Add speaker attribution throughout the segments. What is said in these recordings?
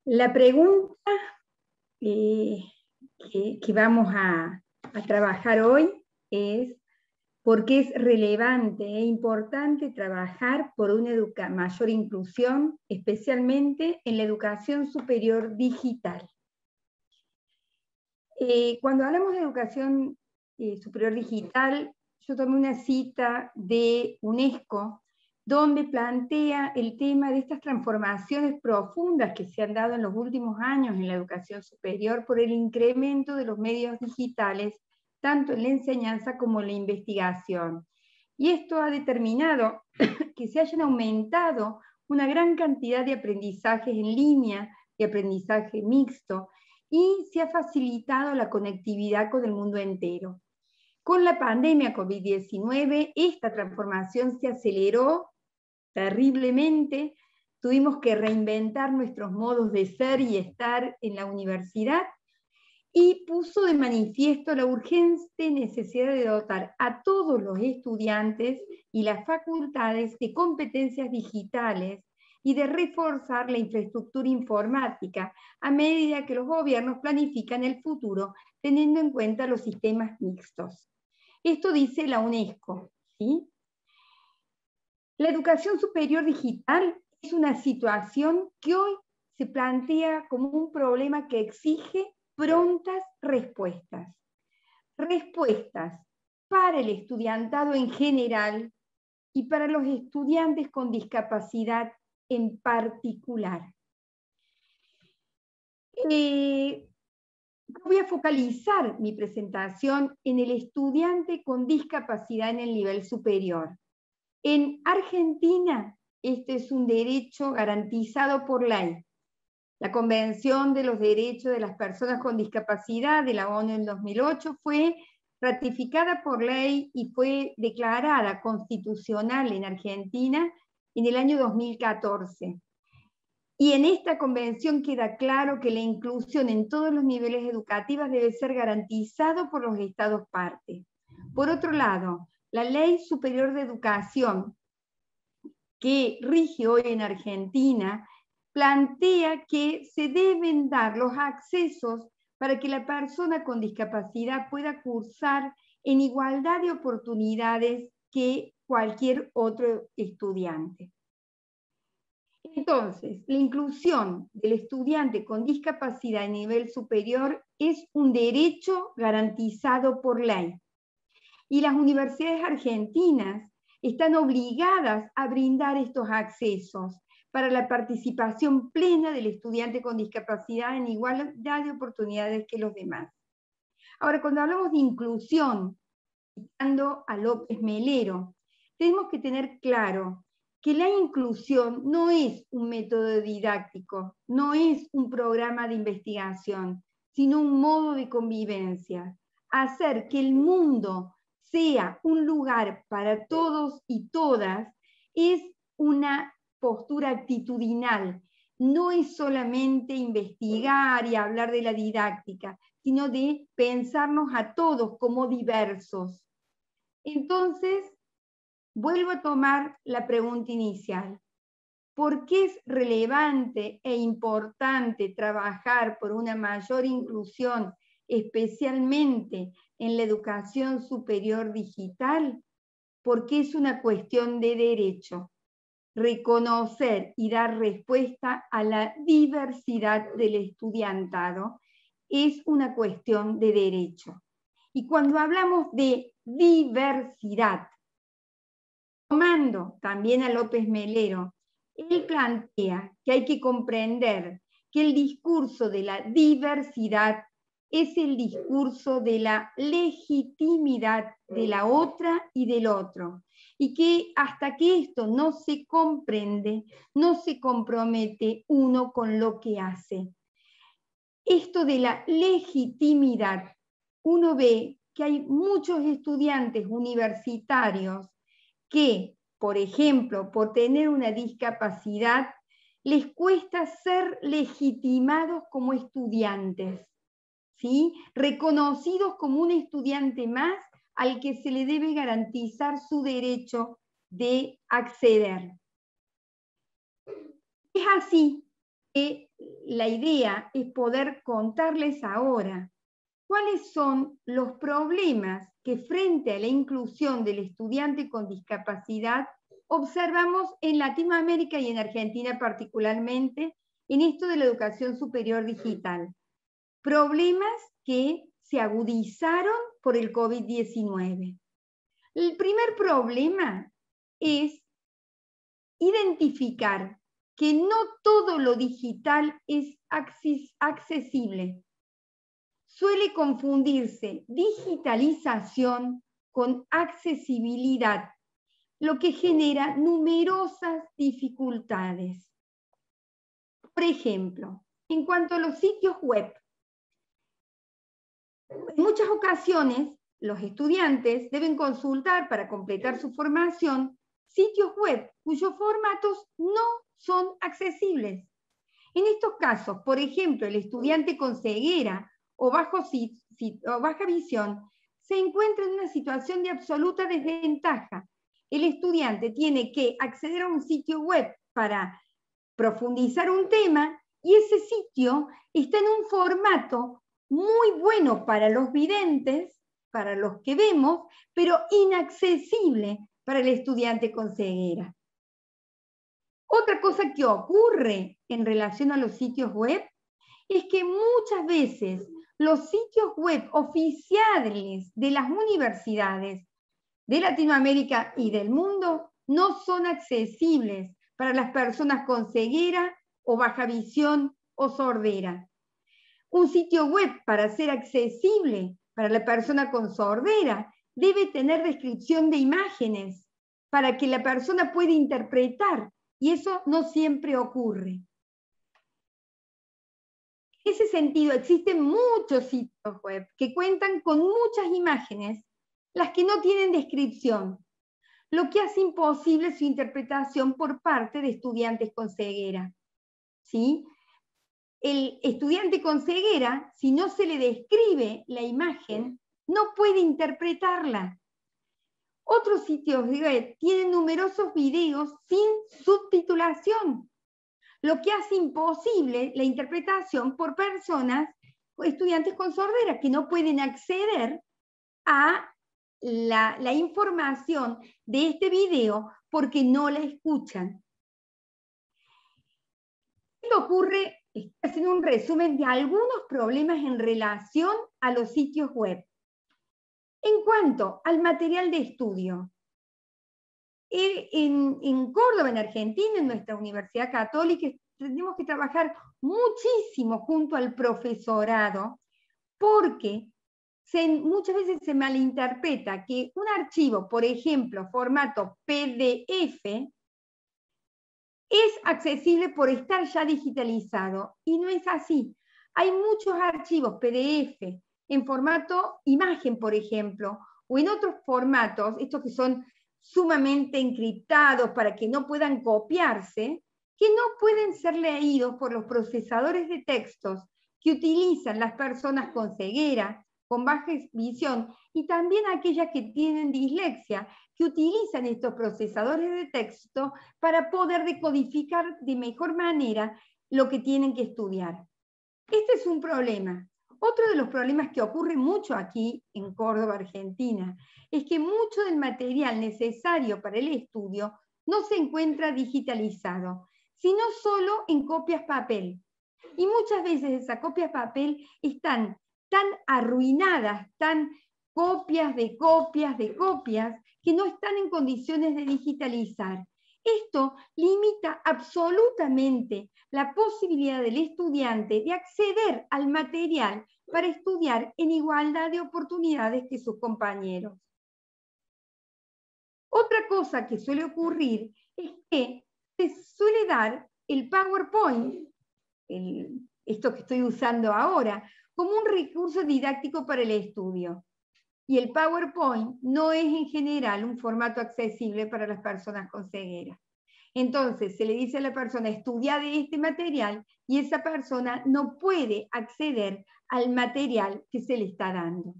Speaker 1: La pregunta eh, que vamos a trabajar hoy es por qué es relevante e importante trabajar por una mayor inclusión, especialmente en la educación superior digital. Cuando hablamos de educación superior digital, yo tomé una cita de UNESCO donde plantea el tema de estas transformaciones profundas que se han dado en los últimos años en la educación superior por el incremento de los medios digitales, tanto en la enseñanza como en la investigación. Y esto ha determinado que se hayan aumentado una gran cantidad de aprendizajes en línea, de aprendizaje mixto, y se ha facilitado la conectividad con el mundo entero. Con la pandemia COVID-19, esta transformación se aceleró terriblemente, tuvimos que reinventar nuestros modos de ser y estar en la universidad, y puso de manifiesto la urgente necesidad de dotar a todos los estudiantes y las facultades de competencias digitales y de reforzar la infraestructura informática a medida que los gobiernos planifican el futuro teniendo en cuenta los sistemas mixtos. Esto dice la UNESCO, ¿sí? La educación superior digital es una situación que hoy se plantea como un problema que exige prontas respuestas. Respuestas para el estudiantado en general y para los estudiantes con discapacidad en particular. Voy a focalizar mi presentación en el estudiante con discapacidad en el nivel superior. En Argentina, este es un derecho garantizado por ley. La Convención de los Derechos de las Personas con Discapacidad de la ONU en 2008 fue ratificada por ley y fue declarada constitucional en Argentina en el año 2014. Y en esta convención queda claro que la inclusión en todos los niveles educativos debe ser garantizado por los Estados partes. Por otro lado, la Ley Superior de Educación, que rige hoy en Argentina, plantea que se deben dar los accesos para que la persona con discapacidad pueda cursar en igualdad de oportunidades que cualquier otro estudiante. Entonces, la inclusión del estudiante con discapacidad a nivel superior es un derecho garantizado por ley. Y las universidades argentinas están obligadas a brindar estos accesos para la participación plena del estudiante con discapacidad en igualdad de oportunidades que los demás. Ahora, cuando hablamos de inclusión, citando a López Melero, tenemos que tener claro que la inclusión no es un método didáctico, no es un programa de investigación, sino un modo de convivencia. Hacer que el mundo sea un lugar para todos y todas es una postura actitudinal. No es solamente investigar y hablar de la didáctica, sino de pensarnos a todos como diversos. Entonces, vuelvo a tomar la pregunta inicial. ¿Por qué es relevante e importante trabajar por una mayor inclusión, especialmente en la educación superior digital? Porque es una cuestión de derecho. Reconocer y dar respuesta a la diversidad del estudiantado es una cuestión de derecho. Y cuando hablamos de diversidad, tomando también a López Melero, él plantea que hay que comprender que el discurso de la diversidad es el discurso de la legitimidad de la otra y del otro, y que hasta que esto no se comprende, no se compromete uno con lo que hace. Esto de la legitimidad, uno ve que hay muchos estudiantes universitarios que, por ejemplo, por tener una discapacidad, les cuesta ser legitimados como estudiantes, ¿sí? Reconocidos como un estudiante más al que se le debe garantizar su derecho de acceder. Es así que la idea es poder contarles ahora cuáles son los problemas que frente a la inclusión del estudiante con discapacidad observamos en Latinoamérica y en Argentina particularmente en esto de la educación superior digital. Problemas que se agudizaron por el COVID-19. El primer problema es identificar que no todo lo digital es accesible. Suele confundirse digitalización con accesibilidad, lo que genera numerosas dificultades. Por ejemplo, en cuanto a los sitios web, en muchas ocasiones los estudiantes deben consultar para completar su formación sitios web cuyos formatos no son accesibles. En estos casos, por ejemplo, el estudiante con ceguera o baja visión se encuentra en una situación de absoluta desventaja. El estudiante tiene que acceder a un sitio web para profundizar un tema y ese sitio está en un formato muy bueno para los videntes, para los que vemos, pero inaccesible para el estudiante con ceguera. Otra cosa que ocurre en relación a los sitios web es que muchas veces los sitios web oficiales de las universidades de Latinoamérica y del mundo no son accesibles para las personas con ceguera o baja visión o sordera. Un sitio web, para ser accesible para la persona con sordera, debe tener descripción de imágenes para que la persona pueda interpretar, y eso no siempre ocurre. En ese sentido, existen muchos sitios web que cuentan con muchas imágenes, las que no tienen descripción, lo que hace imposible su interpretación por parte de estudiantes con ceguera. ¿Sí? El estudiante con ceguera, si no se le describe la imagen, no puede interpretarla. Otros sitios web tienen numerosos videos sin subtitulación, lo que hace imposible la interpretación por personas o estudiantes con sordera que no pueden acceder a la información de este video porque no la escuchan. Esto ocurre, estoy haciendo un resumen de algunos problemas en relación a los sitios web. En cuanto al material de estudio, en Córdoba, en Argentina, en nuestra Universidad Católica, tenemos que trabajar muchísimo junto al profesorado porque muchas veces se malinterpreta que un archivo, por ejemplo, formato PDF, es accesible por estar ya digitalizado, y no es así. Hay muchos archivos PDF en formato imagen, por ejemplo, o en otros formatos, estos que son sumamente encriptados para que no puedan copiarse, que no pueden ser leídos por los procesadores de textos que utilizan las personas con ceguera, con baja visión, y también aquellas que tienen dislexia, que utilizan estos procesadores de texto para poder decodificar de mejor manera lo que tienen que estudiar. Este es un problema. Otro de los problemas que ocurre mucho aquí en Córdoba, Argentina, es que mucho del material necesario para el estudio no se encuentra digitalizado, sino solo en copias papel. Y muchas veces esas copias papel están tan arruinadas, tan copias de copias de copias, que no están en condiciones de digitalizar. Esto limita absolutamente la posibilidad del estudiante de acceder al material para estudiar en igualdad de oportunidades que sus compañeros. Otra cosa que suele ocurrir es que se suele dar el PowerPoint, esto que estoy usando ahora, como un recurso didáctico para el estudio. Y el PowerPoint no es en general un formato accesible para las personas con ceguera. Entonces se le dice a la persona, estudia de este material, y esa persona no puede acceder al material que se le está dando.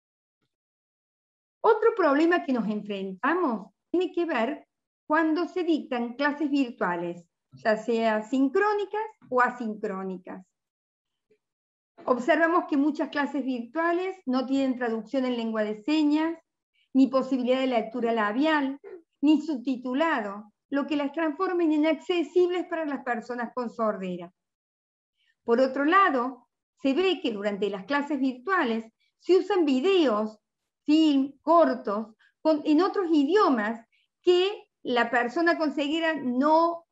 Speaker 1: Otro problema que nos enfrentamos tiene que ver cuando se dictan clases virtuales. ya sea sincrónicas o asincrónicas. Observamos que muchas clases virtuales no tienen traducción en lengua de señas, ni posibilidad de lectura labial, ni subtitulado, lo que las transforma en inaccesibles para las personas con sordera. Por otro lado, se ve que durante las clases virtuales se usan videos, film, cortos, en otros idiomas que la persona con ceguera no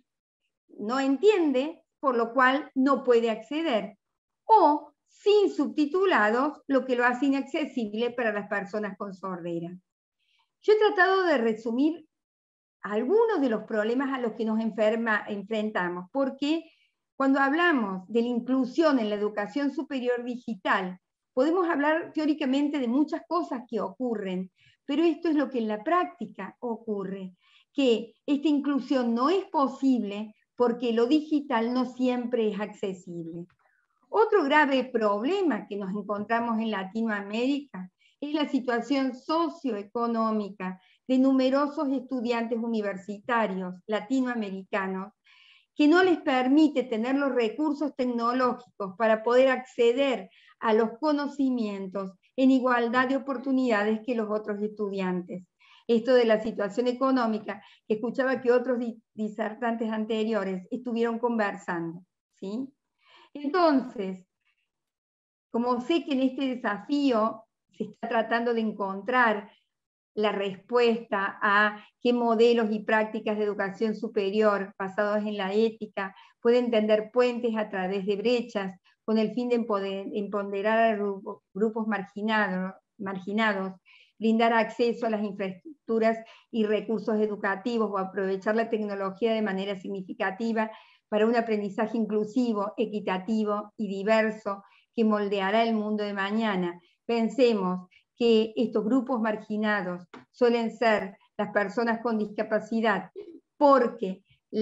Speaker 1: entiende, por lo cual no puede acceder. O sin subtitulados, lo que lo hace inaccesible para las personas con sordera. Yo he tratado de resumir algunos de los problemas a los que nos enfrentamos, porque cuando hablamos de la inclusión en la educación superior digital, podemos hablar teóricamente de muchas cosas que ocurren, pero esto es lo que en la práctica ocurre, que esta inclusión no es posible porque lo digital no siempre es accesible. Otro grave problema que nos encontramos en Latinoamérica es la situación socioeconómica de numerosos estudiantes universitarios latinoamericanos que no les permite tener los recursos tecnológicos para poder acceder a los conocimientos en igualdad de oportunidades que los otros estudiantes. Esto de la situación económica, que escuchaba que otros disertantes anteriores estuvieron conversando, ¿sí? Entonces, como sé que en este desafío se está tratando de encontrar la respuesta a qué modelos y prácticas de educación superior basados en la ética pueden tender puentes a través de brechas con el fin de empoderar a grupos marginados, brindar acceso a las infraestructuras y recursos educativos o aprovechar la tecnología de manera significativa para un aprendizaje inclusivo, equitativo y diverso que moldeará el mundo de mañana. Pensemos que estos grupos marginados suelen ser las personas con discapacidad porque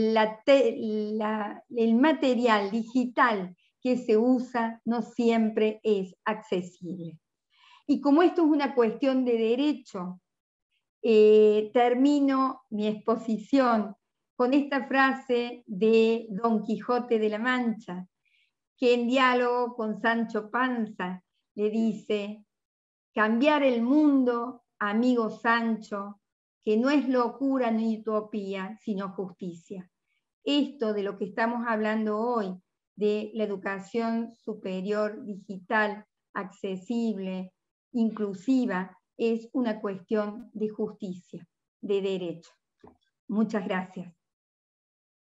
Speaker 1: el material digital que se usa no siempre es accesible. Y como esto es una cuestión de derecho, termino mi exposición con esta frase de Don Quijote de la Mancha, que en diálogo con Sancho Panza le dice: cambiar el mundo, amigo Sancho, que no es locura ni utopía, sino justicia. Esto de lo que estamos hablando hoy, de la educación superior digital, accesible, inclusiva, es una cuestión de justicia, de derecho. Muchas gracias.